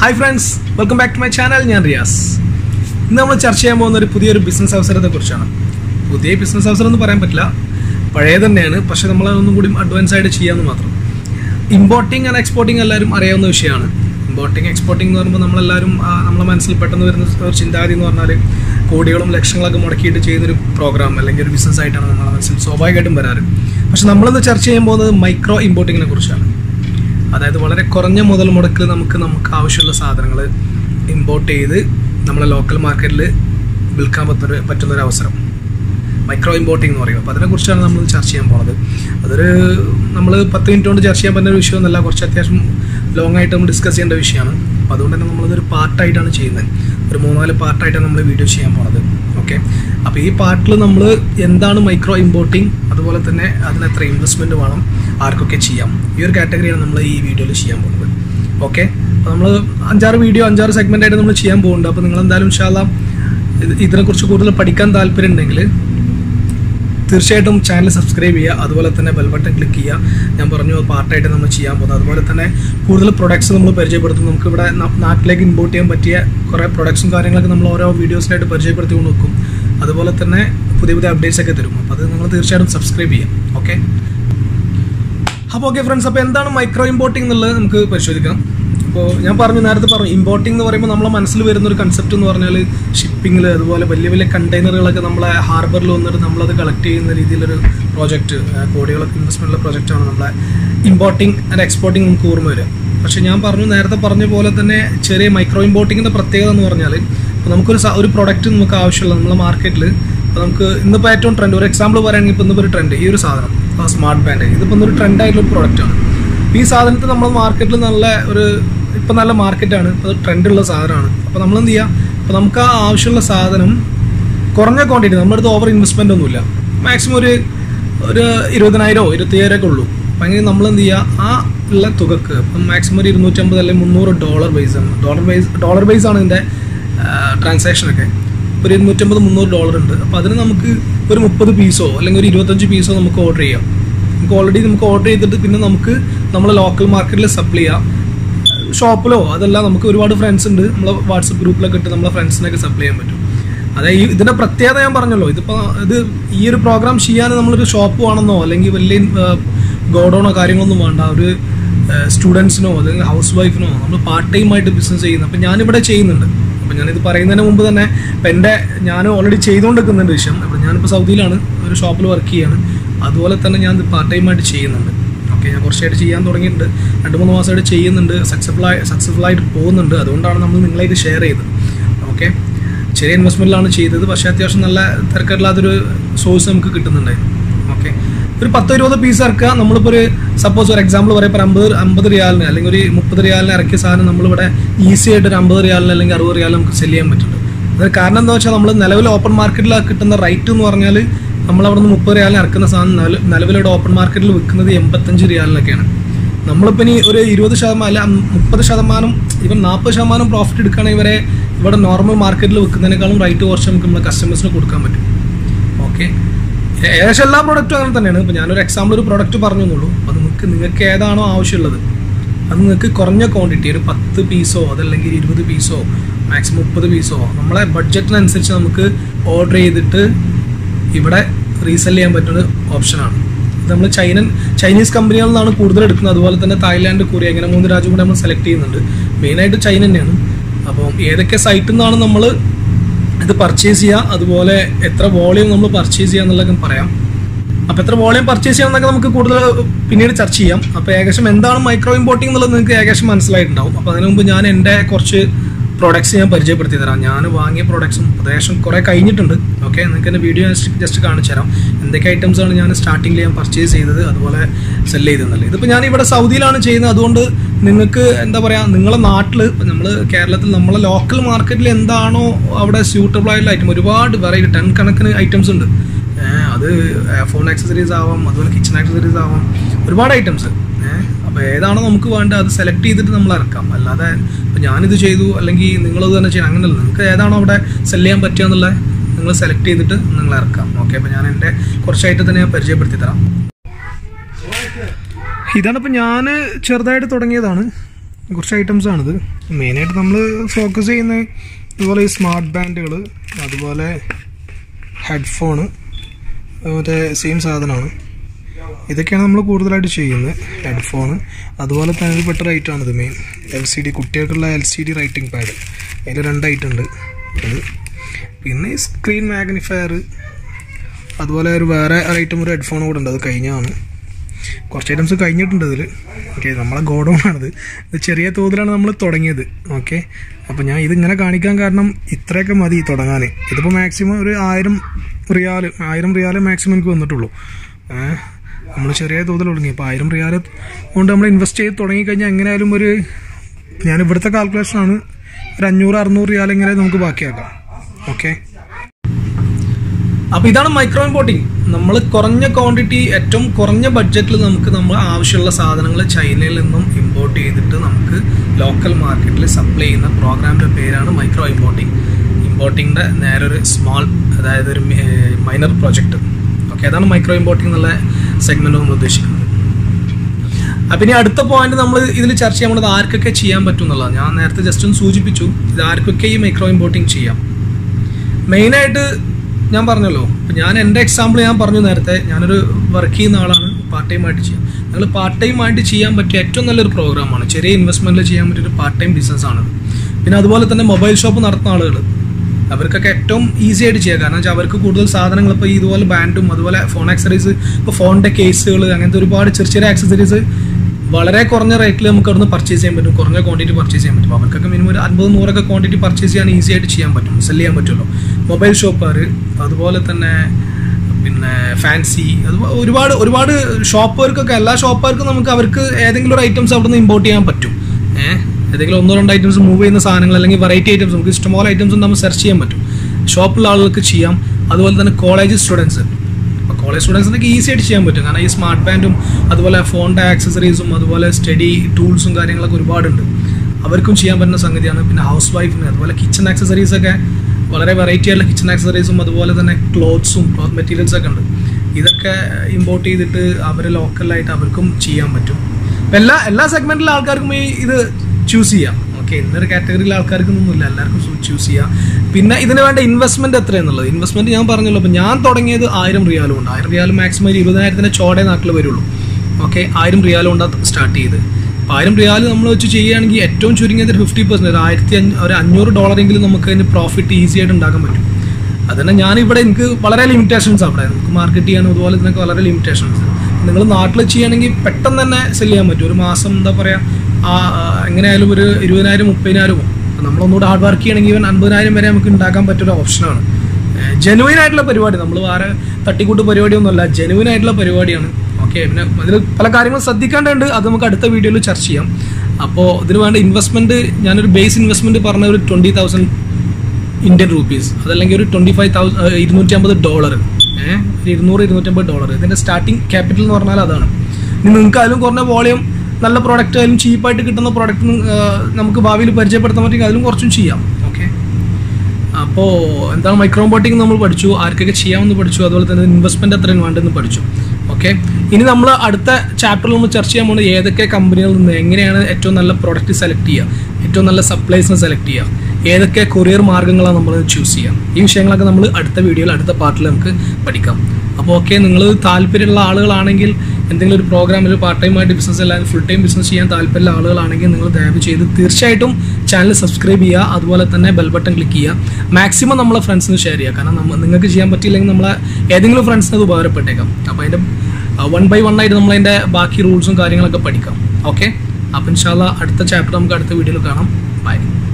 Hi friends, welcome back to my channel. I am Riaz. We will talk about a new business house. New business house is not a but we will advanced. Importing and exporting are importing and exporting is a program or a business item. But micro importing. അതായത് വളരെ കുറഞ്ഞ മുതൽ മുടക്കിൽ നമുക്ക് ആവശ്യമുള്ള സാധനങ്ങൾ import ചെയ്ത് നമ്മുടെ local മാർക്കറ്റിൽ വിൽക്കാൻ പറ്റുന്ന ഒരു അവസരം മൈക്രോ ഇമ്പോർട്ടിംഗ് എന്ന് പറയും. അപ്പോൾ അതിനെക്കുറിച്ചാണ് നമ്മൾ ചർച്ച ചെയ്യാൻ പോകുന്നത്. അതൊരു നമ്മൾ 10 മിനിറ്റ് കൊണ്ട് ചർച്ച ചെയ്യാൻ പറ്റുന്ന ഒരു വിഷയമൊന്നുമല്ല, കുറച്ച് അത്യാവശ്യം ലോങ് ആയിട്ട് നമ്മൾ ഡിസ്കസ് ചെയ്യേണ്ട വിഷയമാണ്. അപ്പോൾ അതുകൊണ്ട് തന്നെ നമ്മളതൊരു പാർട്ടായിട്ടാണ് ചെയ്യുന്നത്. ഒരു 3-4 പാർട്ടായിട്ടാണ് നമ്മൾ വീഡിയോ ചെയ്യാൻ പോകുന്നത്. ഓക്കെ, അപ്പോൾ ഈ പാർട്ടിൽ നമ്മൾ എന്താണ് മൈക്രോ ഇമ്പോർട്ടിംഗ്, അതുപോലെ തന്നെ അതിന് എത്ര ഇൻവെസ്റ്റ്മെൻറ്റ് വേണം, ആർക്കൊക്കെ ചെയ്യാം, ഈ ഒരു കാറ്റഗറിയാണ് നമ്മൾ ഈ വീഡിയോയിൽ ചെയ്യാൻ പോകുന്നത്. ഓക്കെ, അപ്പോൾ നമ്മൾ 5-6 സെഗ്മെൻ്റ് ആയിട്ട് നമ്മൾ ചെയ്യാൻ പോകുന്നുണ്ട്. അപ്പോൾ നിങ്ങൾ എന്തായാലും ഇൻഷാ അല്ലാഹ് ഇതിനെക്കുറിച്ച് കൂടുതൽ പഠിക്കാൻ താല്പര്യം ഉണ്ടെങ്കിൽ തീർച്ചയായിട്ടും ചാനൽ സബ്സ്ക്രൈബ് ചെയ്യുക, അതുപോലെ തന്നെ ബെൽ ബട്ടൺ ക്ലിക്ക് ചെയ്യുക. ഞാൻ പറഞ്ഞു പാർട്ടായിട്ട് നമ്മൾ ചെയ്യാൻ പോകുന്നത്. അതുപോലെ തന്നെ കൂടുതൽ പ്രൊഡക്ട്സ് നമ്മൾ പരിചയപ്പെടുത്തും. നമുക്കിവിടെ നാട്ടിലേക്ക് ഇമ്പോർട്ട് ചെയ്യാൻ പറ്റിയ കുറേ പ്രൊഡക്ട്സും കാര്യങ്ങളൊക്കെ നമ്മൾ ഓരോ വീഡിയോസിനായിട്ട് പരിചയപ്പെടുത്തിക്കൊണ്ട് നോക്കും. അതുപോലെ തന്നെ പുതിയ അപ്ഡേറ്റ്സ് ഒക്കെ തരും. അപ്പോൾ അത് നിങ്ങൾ തീർച്ചയായിട്ടും സബ്സ്ക്രൈബ് ചെയ്യാം. ഓക്കെ, അപ്പോൾ ഓക്കെ ഫ്രണ്ട്സ്, അപ്പോൾ എന്താണ് മൈക്രോ ഇമ്പോർട്ടിംഗ് എന്നുള്ളത് നമുക്ക് പരിശോധിക്കാം. അപ്പോൾ ഞാൻ നേരത്തെ പറഞ്ഞു ഇമ്പോർട്ടിംഗ് എന്ന് പറയുമ്പോൾ നമ്മളെ മനസ്സിൽ വരുന്നൊരു കൺസെപ്റ്റ് എന്ന് പറഞ്ഞാൽ ഷിപ്പിങ്ങിൽ, അതുപോലെ വലിയ കണ്ടെയ്നറുകളൊക്കെ നമ്മളെ ഹാർബറിൽ വന്നിട്ട് നമ്മളത് കളക്ട് ചെയ്യുന്ന രീതിയിലൊരു പ്രോജക്റ്റ്, കോടികളൊക്കെ ഇൻവെസ്റ്റ്മെൻറ്റുള്ള പ്രോജക്റ്റാണ് നമ്മളെ ഇമ്പോർട്ടിംഗ് ആൻഡ് എക്സ്പോർട്ടിംഗ് നമുക്ക് ഓർമ്മ വരിക. പക്ഷേ ഞാൻ നേരത്തെ പറഞ്ഞ പോലെ തന്നെ ചെറിയ മൈക്രോ ഇമ്പോർട്ടിങ്ങിൻ്റെ പ്രത്യേകത എന്ന് പറഞ്ഞാൽ ഇപ്പോൾ നമുക്കൊരു പ്രൊഡക്റ്റ് നമുക്ക് ആവശ്യമുള്ള നമ്മളെ മാർക്കറ്റിൽ നമുക്ക് ഇന്നിപ്പോൾ ഏറ്റവും ട്രെൻഡ്, ഒരു എക്സാമ്പിൾ പറയുകയാണെങ്കിൽ ഇപ്പോൾ ഇന്നിപ്പോൾ ഒരു ട്രെൻഡ് ഈ ഒരു സാധനം സ്മാർട്ട് ബാൻഡ്, ഇതിപ്പോൾ ഒരു ട്രെൻഡായിട്ടുള്ള പ്രോഡക്റ്റാണ്. ഈ സാധനത്തിൽ നമ്മൾ മാർക്കറ്റിൽ ഇപ്പം നല്ല മാർക്കറ്റാണ്, അത് ട്രെൻഡുള്ള സാധനമാണ്. അപ്പോൾ നമ്മളെന്ത് ചെയ്യുക, അപ്പോൾ നമുക്ക് ആ ആവശ്യമുള്ള സാധനം കുറഞ്ഞ ക്വാണ്ടിറ്റി, നമ്മുടെ അടുത്ത് ഓവർ ഇൻവെസ്റ്റ്മെൻ്റ് ഒന്നുമില്ല, മാക്സിമം ഒരു 20,000 25,000 ഒക്കെ ഉള്ളൂ. അപ്പം അങ്ങനെ നമ്മളെന്ത് ചെയ്യുക, ആ ഉള്ള തുകക്ക് ഇപ്പം മാക്സിമം ഒരു $250 അല്ലെങ്കിൽ $300 ഡോളർ ബേസ് ആണ് ഇതിൻ്റെ ട്രാൻസാക്ഷനൊക്കെ. ഒരു $250-300 ഉണ്ട്. അപ്പോൾ അതിന് നമുക്ക് ഒരു 30 പീസോ അല്ലെങ്കിൽ ഒരു 25 പീസോ നമുക്ക് ഓർഡർ ചെയ്യാം. നമുക്ക് ഓർഡർ ചെയ്തിട്ട് പിന്നെ നമുക്ക് നമ്മളെ ലോക്കൽ മാർക്കറ്റിൽ സപ്ലൈ ചെയ്യാം, ഷോപ്പിലോ. അതല്ല, നമുക്ക് ഒരുപാട് ഫ്രണ്ട്സ് ഉണ്ട്, നമ്മളെ വാട്സപ്പ് ഗ്രൂപ്പിലൊക്കെ ഇട്ട് നമ്മളെ ഫ്രണ്ട്സിനൊക്കെ സപ്ലൈ ചെയ്യാൻ പറ്റും. അതായത് ഇതിൻ്റെ പ്രത്യേകത ഞാൻ പറഞ്ഞല്ലോ, ഇത് ഈ ഒരു പ്രോഗ്രാം ചെയ്യാൻ നമ്മളൊരു ഷോപ്പ് വേണമെന്നോ അല്ലെങ്കിൽ വലിയ ഗോഡൗണോ കാര്യങ്ങളൊന്നും വേണ്ട. ഒരു സ്റ്റുഡൻസിനോ അല്ലെങ്കിൽ ഹൗസ് വൈഫിനോ നമ്മൾ പാർട്ട് ടൈം ആയിട്ട് ബിസിനസ് ചെയ്യുന്നത്. അപ്പം ഞാനിവിടെ ചെയ്യുന്നുണ്ട്. അപ്പം ഞാനിത് പറയുന്നതിന് മുമ്പ് തന്നെ ഇപ്പം ഞാൻ ഓൾറെഡി ചെയ്തുകൊണ്ടിരിക്കുന്നുണ്ട് വിഷയം. അപ്പം ഞാനിപ്പോൾ സൗദിയിലാണ്, ഒരു ഷോപ്പിൽ വർക്ക് ചെയ്യാണ്. അതുപോലെ തന്നെ ഞാൻ പാർട്ട് ടൈം ആയിട്ട് ചെയ്യുന്നുണ്ട്. ഓക്കെ, ഞാൻ കുറച്ചായിട്ട് ചെയ്യാൻ തുടങ്ങിയിട്ടുണ്ട്, 2-3 മാസമായിട്ട് ചെയ്യുന്നുണ്ട്, സക്സസ്ഫുൾ ആയിട്ട് പോകുന്നുണ്ട്. അതുകൊണ്ടാണ് നമ്മൾ നിങ്ങളായിട്ട് ഷെയർ ചെയ്തത്. ഓക്കെ, ചെറിയ ഇൻവെസ്റ്റ്മെൻറ്റിലാണ് ചെയ്തത്, പക്ഷേ അത്യാവശ്യം നല്ല തിരക്കില്ലാത്തൊരു സോഴ്സ് നമുക്ക് കിട്ടുന്നുണ്ടായിരുന്നു. ഓക്കെ, ഒരു 10-20 പീസ് ഇറക്കുക. നമ്മളിപ്പോൾ ഒരു സപ്പോസ് ഒരു എക്സാമ്പിൾ പറയുമ്പോൾ 50 റിയാലിന് അല്ലെങ്കിൽ ഒരു 30 റിയാലിന് ഇറക്കിയ സാധനം നമ്മളിവിടെ ഈസി ആയിട്ട് ഒരു 50 റിയാലിന് അല്ലെങ്കിൽ 60 റിയാലിന് നമുക്ക് സെല് ചെയ്യാൻ പറ്റുന്നുണ്ട്. അത് കാരണം എന്താ വെച്ചാൽ നമ്മൾ നിലവിൽ ഓപ്പൺ മാർക്കറ്റിൽ കിട്ടുന്ന റേറ്റ് എന്ന് പറഞ്ഞാൽ നമ്മളവിടെ നിന്ന് 30 റിയാലിന് ഇറക്കുന്ന സാധനം നിലവിലൂടെ ഓപ്പൺ മാർക്കറ്റിൽ വിൽക്കുന്നത് 85 റിയാലിനൊക്കെയാണ്. നമ്മളിപ്പോൾ ഇനി ഒരു 20% അല്ല 30%, ഈവൻ 40% പ്രോഫിറ്റ് എടുക്കുകയാണെങ്കിൽ ഇവിടെ നോർമൽ മാർക്കറ്റിൽ വിൽക്കുന്നതിനേക്കാളും റേറ്റ് കുറച്ച് നമുക്ക് നമ്മുടെ കസ്റ്റമേഴ്സിന് കൊടുക്കാൻ പറ്റും. ഓക്കെ, ഏകദേശം എല്ലാ പ്രോഡക്റ്റും അങ്ങനെ തന്നെയാണ്. ഇപ്പോൾ ഞാനൊരു എക്സാമ്പിൾ ഒരു പ്രോഡക്റ്റ് പറഞ്ഞു എന്നുള്ളൂ. അത് നിങ്ങൾക്ക് ഏതാണോ ആവശ്യമുള്ളത് അത് നിങ്ങൾക്ക് കുറഞ്ഞ ക്വാണ്ടിറ്റി, ഒരു 10 പീസോ അതല്ലെങ്കിൽ 20 പീസോ മാക്സിമം 30 പീസോ നമ്മളെ ബഡ്ജറ്റിനനുസരിച്ച് നമുക്ക് ഓർഡർ ചെയ്തിട്ട് ഇവിടെ റീസെല് ചെയ്യാൻ പറ്റുന്ന ഓപ്ഷനാണ്. ഇത് നമ്മൾ ചൈനീസ് കമ്പനികളിൽ നിന്നാണ് കൂടുതൽ എടുക്കുന്നത്. അതുപോലെ തന്നെ തായ്ലാൻഡ്, കൊറിയ, ഇങ്ങനെ 3 രാജ്യം കൂടെ നമ്മൾ സെലക്ട് ചെയ്യുന്നുണ്ട്. മെയിനായിട്ട് ചൈന തന്നെയാണ്. അപ്പോൾ ഏതൊക്കെ സൈറ്റിൽ നിന്നാണ് നമ്മൾ ഇത് പർച്ചേസ് ചെയ്യുക, അതുപോലെ എത്ര വോളിയം നമ്മൾ പർച്ചേസ് ചെയ്യുക എന്നുള്ളതൊക്കെ പറയാം. അപ്പോൾ എത്ര വോളിയം പർച്ചേസ് ചെയ്യാമെന്നൊക്കെ നമുക്ക് കൂടുതൽ പിന്നീട് ചർച്ച ചെയ്യാം. അപ്പോൾ ഏകദേശം എന്താണ് മൈക്രോ ഇമ്പോർട്ടിംഗ് എന്നുള്ളത് നിങ്ങൾക്ക് ഏകദേശം മനസ്സിലായിട്ടുണ്ടാവും. അപ്പോൾ അതിനു മുമ്പ് ഞാൻ എൻ്റെ കുറച്ച് പ്രോഡക്ട്സ് ഞാൻ പരിചയപ്പെടുത്തി തരാം. ഞാൻ വാങ്ങിയ പ്രോഡക്ട്സും ഏകദേശം കുറേ കഴിഞ്ഞിട്ടുണ്ട്. ഓക്കെ, നിങ്ങൾക്ക് എൻ്റെ വീഡിയോ ജസ്റ്റ് കാണിച്ചു തരാം എന്തൊക്കെ ഐറ്റംസാണ് ഞാൻ സ്റ്റാർട്ടിങ്ങിൽ ഞാൻ പർച്ചേസ് ചെയ്തത്, അതുപോലെ സെല് ചെയ്തെന്നല്ലേ. ഇതിപ്പോൾ ഞാൻ ഇവിടെ സൗദിയിലാണ് ചെയ്യുന്നത്. അതുകൊണ്ട് നിങ്ങൾക്ക് എന്താ പറയുക, നിങ്ങളെ നാട്ടിൽ നമ്മൾ കേരളത്തിൽ നമ്മളെ ലോക്കൽ മാർക്കറ്റിൽ എന്താണോ അവിടെ സ്യൂട്ടബിൾ ആയിട്ടുള്ള ഐറ്റം, ഒരുപാട് വെറൈറ്റി 10 കണക്കിന് ഐറ്റംസ് ഉണ്ട്. അത് ഫോൺ ആക്സസറീസ് ആവാം, അതുപോലെ കിച്ചൺ ആക്സസറീസ് ആവാം, ഒരുപാട് ഐറ്റംസ്. അപ്പോൾ ഏതാണോ നമുക്ക് വേണ്ടത് അത് സെലക്ട് ചെയ്തിട്ട് നമ്മൾ ഇറക്കാം. അല്ലാതെ ഇപ്പോൾ ഞാനിത് ചെയ്തു അല്ലെങ്കിൽ നിങ്ങളത് തന്നെ ചെയ്യണം അങ്ങനെയല്ല. നിങ്ങൾക്ക് ഏതാണോ അവിടെ സെല് ചെയ്യാൻ പറ്റുക എന്നുള്ളത് നിങ്ങൾ സെലക്ട് ചെയ്തിട്ട് നിങ്ങൾ ഇറക്കാം. ഓക്കെ, അപ്പോൾ ഞാൻ എൻ്റെ കുറച്ചായിട്ട് തന്നെ ഞാൻ പരിചയപ്പെടുത്തി തരാം. ഇതാണ് ഇപ്പോൾ ഞാൻ ചെറുതായിട്ട് തുടങ്ങിയതാണ്. കുറച്ച് ഐറ്റംസാണിത്. മെയിനായിട്ട് നമ്മൾ ഫോക്കസ് ചെയ്യുന്നത് ഇതുപോലെ ഈ സ്മാർട്ട് ബാൻഡുകൾ, അതുപോലെ ഹെഡ്ഫോണ്, മറ്റേ സെയിം സാധനമാണ്. ഇതൊക്കെയാണ് നമ്മൾ കൂടുതലായിട്ട് ചെയ്യുന്നത്. ഹെഡ്ഫോണ്, അതുപോലെ തന്നെ പെട്ട ഐറ്റമാണിത്. മെയിൻ LCD, കുട്ടികൾക്കുള്ള LCD റൈറ്റിംഗ് പാഡ്, അതിൽ 2 ഐറ്റം ഉണ്ട്. പിന്നെ സ്ക്രീൻ മാഗ്നിഫയർ, അതുപോലെ ഒരു വേറെ ഐറ്റം ഒരു ഹെഡ്ഫോൺ കൂടെ ഉണ്ട്. അത് കഴിഞ്ഞാണ്. കുറച്ച് ഐറ്റംസ് കഴിഞ്ഞിട്ടുണ്ട് ഇതിൽ. ഓക്കെ, നമ്മളെ ഗോഡൗണാണിത്. ഇത് ചെറിയ തോതിലാണ് നമ്മൾ തുടങ്ങിയത്. ഓക്കെ, അപ്പോൾ ഞാൻ ഇതിങ്ങനെ കാണിക്കാൻ കാരണം ഇത്രയൊക്കെ മതി തുടങ്ങാൻ. ഇതിപ്പോൾ മാക്സിമം ഒരു 1000 റിയാൽ മാക്സിമം എനിക്ക് വന്നിട്ടുള്ളൂ. നമ്മൾ ചെറിയ തോതിൽ തുടങ്ങി. അപ്പോൾ 1000 റിയാൽ കൊണ്ട് നമ്മൾ ഇൻവെസ്റ്റ് ചെയ്ത് തുടങ്ങിക്കഴിഞ്ഞാൽ എങ്ങനെയായാലും ഞാൻ ഇവിടുത്തെ കാൽക്കുലേഷനാണ്, ഒരു 500-600 റിയാൽ എങ്ങനെ നമുക്ക് ബാക്കിയാക്കാം. ഓക്കെ, അപ്പോൾ ഇതാണ് മൈക്രോ ഇമ്പോർട്ടിങ്. നമ്മൾ കുറഞ്ഞ ക്വാണ്ടിറ്റി, ഏറ്റവും കുറഞ്ഞ ബഡ്ജറ്റിൽ നമ്മൾ ആവശ്യമുള്ള സാധനങ്ങൾ ചൈനയിൽ നിന്നും ഇമ്പോർട്ട് ചെയ്തിട്ട് നമുക്ക് ലോക്കൽ മാർക്കറ്റിൽ സപ്ലൈ ചെയ്യുന്ന പ്രോഗ്രാമിൻ്റെ പേരാണ് മൈക്രോ ഇമ്പോർട്ടിങ്. ഇമ്പോർട്ടിങ്ങിൻ്റെ നേരെ ഒരു സ്മോൾ, അതായത് ഒരു മൈനർ പ്രോജക്റ്റ്. ഓക്കെ, അതാണ് മൈക്രോ ഇമ്പോർട്ടിങ് എന്നുള്ള സെഗ്മെന്റ് നമ്മൾ ഉദ്ദേശിക്കുന്നത്. അപ്പം ഇനി അടുത്ത പോയിന്റ് നമ്മൾ ഇതിൽ ചർച്ച ചെയ്യാൻ പോകുന്നത് ആർക്കൊക്കെ ചെയ്യാൻ പറ്റും എന്നുള്ളതാണ്. ഞാൻ നേരത്തെ ജസ്റ്റ് ഒന്ന് സൂചിപ്പിച്ചു, ഇത് ആർക്കൊക്കെ ഈ മൈക്രോ ഇമ്പോർട്ടിങ് ചെയ്യാം. മെയിനായിട്ട് ഞാൻ പറഞ്ഞല്ലോ, ഇപ്പം ഞാൻ എൻ്റെ എക്സാമ്പിൾ ഞാൻ പറഞ്ഞു നേരത്തെ. ഞാനൊരു വർക്ക് ചെയ്യുന്ന ആളാണ്, പാർട്ട് ടൈം ആയിട്ട് ചെയ്യാം. നിങ്ങൾ പാർട്ട് ടൈം ആയിട്ട് ചെയ്യാൻ പറ്റിയ ഏറ്റവും നല്ലൊരു പ്രോഗ്രാമാണ്. ചെറിയ ഇൻവെസ്റ്റ്മെൻറ്റിൽ ചെയ്യാൻ പറ്റിയൊരു പാർട്ട് ടൈം ബിസിനസ്സാണ്. പിന്നെ അതുപോലെ തന്നെ മൊബൈൽ ഷോപ്പ് നടത്തുന്ന ആളുകൾ, അവർക്കൊക്കെ ഏറ്റവും ഈസി ആയിട്ട് ചെയ്യാം. കാരണം വെച്ചാൽ അവർക്ക് കൂടുതൽ സാധനങ്ങൾ, ഇപ്പോൾ ഇതുപോലെ ബാൻഡും അതുപോലെ ഫോൺ ആക്സസറീസ്, ഇപ്പോൾ ഫോണിൻ്റെ കേസുകൾ, അങ്ങനത്തെ ഒരുപാട് ചെറിയ ആക്സസറീസ് വളരെ കുറഞ്ഞ റേറ്റിൽ നമുക്ക് അവിടുന്ന് പർച്ചേസ് ചെയ്യാൻ പറ്റും. കുറഞ്ഞ ക്വാണ്ടിറ്റി പർച്ചേസ് ചെയ്യാൻ പറ്റും. അവർക്കൊക്കെ മിനിമം ഒരു 50-100 ക്വാണ്ടിറ്റി പർച്ചേസ് ചെയ്യാൻ ഈസി ആയിട്ട് ചെയ്യാൻ പറ്റും, സെല് ചെയ്യാൻ പറ്റുമല്ലോ. മൊബൈൽ ഷോപ്പുകാർ, അതുപോലെ തന്നെ പിന്നെ ഫാൻസി, അതുപോലെ ഒരുപാട് ഷോപ്പുകാർക്കൊക്കെ, എല്ലാ ഷോപ്പുകാർക്കും നമുക്ക് അവർക്ക് ഏതെങ്കിലും ഒരു ഐറ്റംസ് അവിടെ നിന്ന് ഇമ്പോർട്ട് ചെയ്യാൻ പറ്റും. ഏതെങ്കിലും 1-2 ഐറ്റംസ് മൂവ് ചെയ്യുന്ന സാധനങ്ങൾ, അല്ലെങ്കിൽ വെറൈറ്റി ഐറ്റംസ്, നമുക്ക് ഇഷ്ടംപോലെ ഐറ്റംസ് നമ്മൾ സെർച്ച് ചെയ്യാൻ പറ്റും. ഷോപ്പിലുള്ള ആളുകൾക്ക് ചെയ്യാം. അതുപോലെ തന്നെ കോളേജ് സ്റ്റുഡൻസ്, അപ്പോൾ കോളേജ് സ്റ്റുഡൻസിനൊക്കെ ഈസി ആയിട്ട് ചെയ്യാൻ പറ്റും. കാരണം ഈ സ്മാർട്ട് ബാൻഡും അതുപോലെ ഫോണിൻ്റെ ആക്സസറീസും അതുപോലെ സ്റ്റഡി ടൂൾസും കാര്യങ്ങളൊക്കെ ഒരുപാടുണ്ട്, അവർക്കും ചെയ്യാൻ പറ്റുന്ന സംഗതിയാണ്. പിന്നെ ഹൗസ് വൈഫിന്, അതുപോലെ കിച്ചൺ ആക്സസറീസൊക്കെ, വളരെ വെറൈറ്റി ആയിട്ടുള്ള കിച്ചൺ ആക്സസറീസും അതുപോലെ തന്നെ ക്ലോത്ത് മെറ്റീരിയൽസൊക്കെ ഉണ്ട്. ഇതൊക്കെ ഇമ്പോർട്ട് ചെയ്തിട്ട് അവർ ലോക്കലായിട്ട് അവർക്കും ചെയ്യാൻ പറ്റും. അപ്പം എല്ലാ സെഗ്മെൻറ്റിലെ ആൾക്കാർക്കും ഇത് ചൂസ് ചെയ്യാം. ഓക്കെ, ഇന്നൊരു കാറ്റഗറിയിലെ ആൾക്കാർക്കൊന്നുമില്ല, എല്ലാവർക്കും ചൂസ് ചെയ്യാം. പിന്നെ ഇതിന് വേണ്ട ഇൻവെസ്റ്റ്മെന്റ് എത്രയെന്നുള്ളത്, ഇൻവെസ്റ്റ്മെന്റ് ഞാൻ പറഞ്ഞല്ലോ. അപ്പം ഞാൻ തുടങ്ങിയത് 1000 റിയാലും ഉണ്ട്. 1000 റിയാൽ മാക്സിമം 20,000 ചോടെ നാട്ടിൽ വരുള്ളൂ. ഓക്കെ, 1000 റിയാൽ കൊണ്ടാണ് സ്റ്റാർട്ട് ചെയ്ത്. അപ്പോൾ 1000 റിയാൽ നമ്മൾ വെച്ച് ചെയ്യുകയാണെങ്കിൽ ഏറ്റവും ചുരുങ്ങിയത് 50%, $1,500 നമുക്ക് അതിന് പ്രോഫിറ്റ് ഈസി ആയിട്ട് ഉണ്ടാക്കാൻ പറ്റും. അതുതന്നെ ഞാനിവിടെ എനിക്ക് വളരെ ലിമിറ്റേഷൻസ് അവിടെ, നമുക്ക് മാർക്കറ്റ് ചെയ്യാനും അതുപോലെ ഇതിനൊക്കെ വളരെ ലിമിറ്റേഷൻസ്. നിങ്ങൾ നാട്ടിൽ ചെയ്യുകയാണെങ്കിൽ പെട്ടെന്ന് തന്നെ സെല് ചെയ്യാൻ പറ്റും. ഒരു മാസം എന്താ പറയുക, എങ്ങനെയായാലും ഒരു 20,000-30,000 നമ്മളൊന്നുകൂടെ ഹാർഡ് വർക്ക് ചെയ്യണമെങ്കിൽ ഈവൻ 50,000 വരെ നമുക്ക് ഉണ്ടാക്കാൻ പറ്റിയൊരു ഓപ്ഷനാണ്. ജെനുവിൻ ആയിട്ടുള്ള പരിപാടി, നമ്മൾ വേറെ തട്ടിക്കൂട്ട് പരിപാടിയൊന്നുമല്ല, ജെനുവിൻ ആയിട്ടുള്ള പരിപാടിയാണ്. ഓക്കെ, പിന്നെ അതിൽ പല കാര്യങ്ങളും ശ്രദ്ധിക്കേണ്ടതുണ്ട്, അത് നമുക്ക് അടുത്ത വീഡിയോയിൽ ചർച്ച ചെയ്യാം. അപ്പോൾ ഇതിന് വേണ്ട ഇൻവെസ്റ്റ്മെൻറ്റ്, ഞാനൊരു ബേസ് ഇൻവെസ്റ്റ്മെൻറ്റ് പറഞ്ഞ ഒരു 20,000 ഇന്ത്യൻ റുപ്പീസ്, അതല്ലെങ്കിൽ ഒരു $250 $250. ഇതിൻ്റെ സ്റ്റാർട്ടിങ് ക്യാപിറ്റൽ എന്ന് പറഞ്ഞാൽ അതാണ്. ഇനി നിങ്ങൾക്ക് അതിലും കുറഞ്ഞ വോളിയം, നല്ല പ്രോഡക്റ്റ്, അതിലും ചീപ്പായിട്ട് കിട്ടുന്ന പ്രോഡക്റ്റ് നമുക്ക് ഭാവിയിൽ പരിചയപ്പെടുത്താൻ പറ്റുമെങ്കിൽ അതിലും കുറച്ചും ചെയ്യാം. ഓക്കെ, അപ്പോൾ എന്താണ് മൈക്രോ ഇമ്പോർട്ടിങ് നമ്മൾ പഠിച്ചു, ആർക്കൊക്കെ ചെയ്യാമെന്ന് പഠിച്ചു, അതുപോലെ തന്നെ ഇൻവെസ്റ്റ്മെൻറ്റ് എത്രയും വേണ്ടെന്ന് പഠിച്ചു. ഓക്കെ, ഇനി നമ്മൾ അടുത്ത ചാപ്റ്ററിൽ നമ്മൾ ചർച്ച ചെയ്യാൻ പോകുന്നത് ഏതൊക്കെ കമ്പനികളിൽ നിന്ന് എങ്ങനെയാണ് ഏറ്റവും നല്ല പ്രോഡക്റ്റ് സെലക്ട് ചെയ്യുക, ഏറ്റവും നല്ല സപ്ലൈസിനെ സെലക്ട് ചെയ്യുക, ഏതൊക്കെ കൊറിയർ മാർഗ്ഗങ്ങളാണ് നമ്മൾ ചൂസ് ചെയ്യുക. ഈ വിഷയങ്ങളൊക്കെ നമ്മൾ അടുത്ത വീഡിയോയിൽ, അടുത്ത പാർട്ടിൽ നമുക്ക് പഠിക്കാം. അപ്പോൾ ഓക്കെ, നിങ്ങൾ താല്പര്യമുള്ള ആളുകളാണെങ്കിൽ, എന്തെങ്കിലും ഒരു പ്രോഗ്രാമിൽ പാർട്ട് ടൈം ആയിട്ട് ബിസിനസ് അല്ലാതെ ഫുൾ ടൈം ബിസിനസ് ചെയ്യാൻ താല്പര്യമുള്ള ആളുകളാണെങ്കിൽ നിങ്ങൾ ദയവ് ചെയ്ത് തീർച്ചയായിട്ടും ചാനൽ സബ്സ്ക്രൈബ് ചെയ്യുക, അതുപോലെ തന്നെ ബെൽ ബട്ടൺ ക്ലിക്ക് ചെയ്യുക. മാക്സിമം നമ്മളെ ഫ്രണ്ട്സിന് ഷെയർ ചെയ്യുക. കാരണം നിങ്ങൾക്ക് ചെയ്യാൻ പറ്റിയില്ലെങ്കിൽ നമ്മളെ ഏതെങ്കിലും ഫ്രണ്ട്സിന് അത് ഉപകാരപ്പെട്ടേക്കാം. അപ്പോൾ അതിൻ്റെ 1 by 1 ആയിട്ട് നമ്മളതിൻ്റെ ബാക്കി റൂൾസും കാര്യങ്ങളൊക്കെ പഠിക്കാം. ഓക്കെ, അപ്പോൾ ഇൻഷാ അല്ലാഹ് അടുത്ത ചാപ്റ്റർ നമുക്ക് അടുത്ത വീഡിയോയിൽ കാണാം. ബൈ.